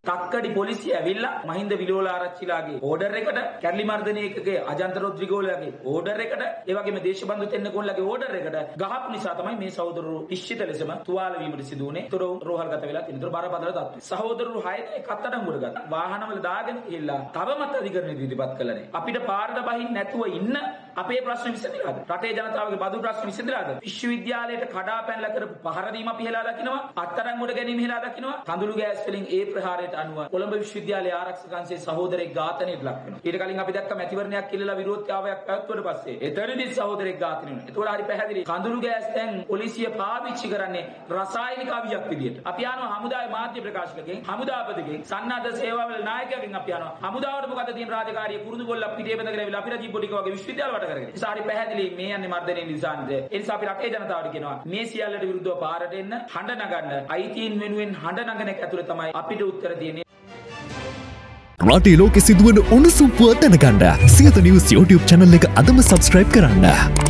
තක්කඩි පොලිසිය ඇවිල්ලා මහින්ද විලෝලාරච්චිලාගේ ඕඩර් එකට කැරලි මර්ධන ඒකකගේ අජන්ත රොඩ්රිගෝලාගේ ඕඩර් එකට ඒ වගේම දේශබන්දු තෙන්නකෝන්ලගේ ඕඩර් එකට ගහපු නිසා තමයි මේ සහෝදරරු නිශ්චිත ලෙසම තුවාල වීමට සිදු වුණේ. ඒතර රෝහල්ගත වෙලා තියෙන. ඒතර බරපතල තත්ත්වය. සහෝදරරු 6 දෙනෙක් අත්අඩංගුවට ගත්තා. වාහනවල දාගෙන ගිහිල්ලා තවමත් අධිකරණයට ඉදිරිපත් කළා නේ. අපිට පාරට බහින්න නැතුව ඉන්න අපේ ප්‍රශ්න විසඳලාද? රටේ ජනතාවගේ බදු ප්‍රශ්න විසඳලාද? විශ්වවිද්‍යාලයට කඩා පැනලා කරපු පහර දීම අපි හෙලා දකින්නවා. අත්අඩංගුවට ගැනීම හෙලා දකින්නවා. කඳුළු ගෑස් වලින් ඒ ප්‍රහාරයට අනුව කොළඹ විශ්වවිද්‍යාලයේ ආරක්ෂක අංශයේ සහෝදරෙක් ඝාතනයට ලක් වෙනවා. ඊට කලින් අපි දැක්ක මැතිවරණයක් කිල්ලලා විරෝධතාවයක් පැවැත්වුවට පස්සේ එතනදී සහෝදරෙක් ඝාතනය වුණා. ඒතකොට හරි පැහැදිලි. කඳුළු ගෑස් දැන් පොලිසිය පාවිච්චි කරන්නේ රසායනික අවියක් විදියට. අපි යනවා හමුදාවේ මාධ්‍ය ප්‍රකාශකගෙන්, හමුදාපතිගෙන්, සන්නද්ධ සේවාවල නායකයෙක්ගෙන් අපි යනවා. හමුදාවට මොකද තියෙන රාජකාරිය පුරුදු කොල්ලක් පිටේ බඳගෙන ඇවිල්ලා අපි රජී පොඩික වගේ විශ්වවිද්‍යාල වට කරගෙන. ඒ හරි පැහැදිලි මේ යන්නේ මර්ධනයේ නිසාන්ද. ඒ නිසා අපි රටේ ජනතාවට කියනවා මේ සියල්ලට විරුද්ධව පාරට එන්න, හඬ නගන්න. අයිතීන් වෙනුවෙන් හඬ නගන එක ඇතුළේ තමයි අපිට උත්තර දෙන්නේ. රටේ ලෝකෙ සිදුවන උණුසුම් පුවත් දැනගන්න සියත නිවුස් YouTube channel එක අදම subscribe කරන්න.